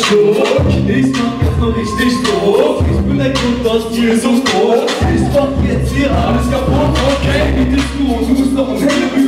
Schock, ich mach jetzt noch richtig Druck. Ich bin der Grund, dass dir so groß. Ich mach jetzt hier alles kaputt, okay? Wie bist du? Du musst noch am Ende